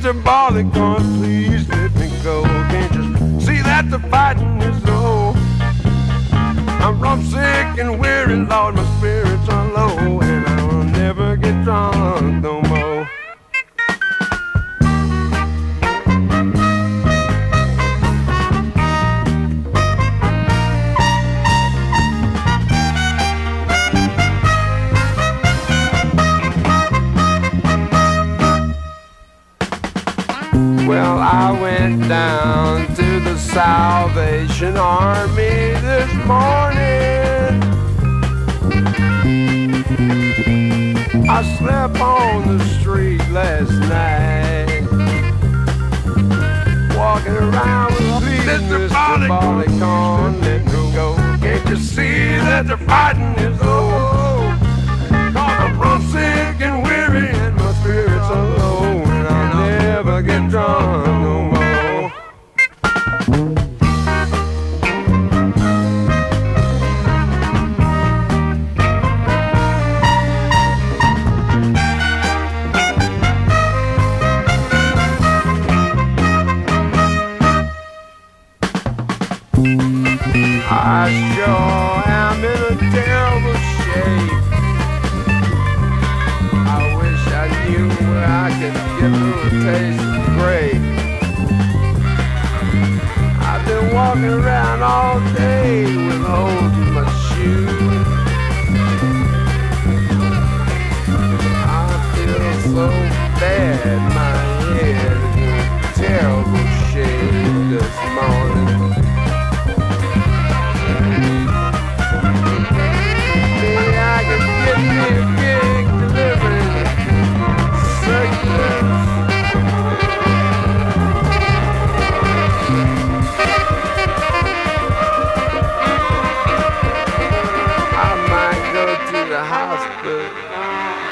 Mr. Barley, please let me go. Can't you see that the fighting is low? I'm rum sick and weary, Lord, my spirits are low, and I will never get drunk no more. Well, I went down to the Salvation Army this morning. I slept on the street last night, walking around with Mr. Barley, let me go. Can't you see that the fighting is over? 'Cause I'm run sick and weary and my spirits are low, and I'll never get drunk no more. I sure am in a terrible shape. I wish I knew where I could get a little taste of grape. I've been walking around all day with holes in my shoes. I feel so bad, my head is in a terrible shape this morning. I can get me a gig delivering circulars. I might go to the hospital